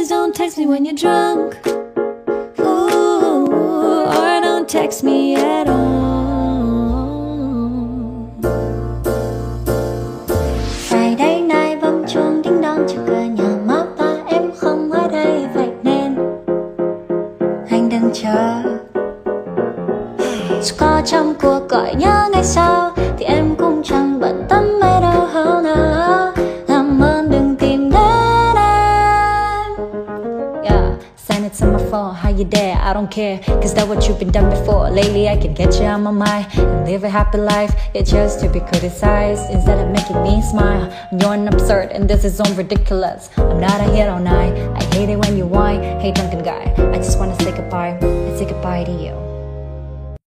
Please don't text me when you're drunk. Ooh, or don't text me at all. Friday night bấm chuông đinh đong trước cửa nhà má ba em không ở đây, vậy nên anh đừng chờ. Dù có trong cuộc gọi nhớ ngày sau thì em cũng chẳng bận tâm mấy đâu. Oh no, làm ơn đừng tìm đến em. Yeah, send it to my phone, how you there? I don't care, cause that's what you've been done before. Lately I can get you on my mind and live a happy life. It's just to be criticized instead of making me smile. You're an absurd and this is so ridiculous. I'm not a hero night. I hate it when you whine. Hey drunken guy, I just wanna say goodbye and say goodbye to you.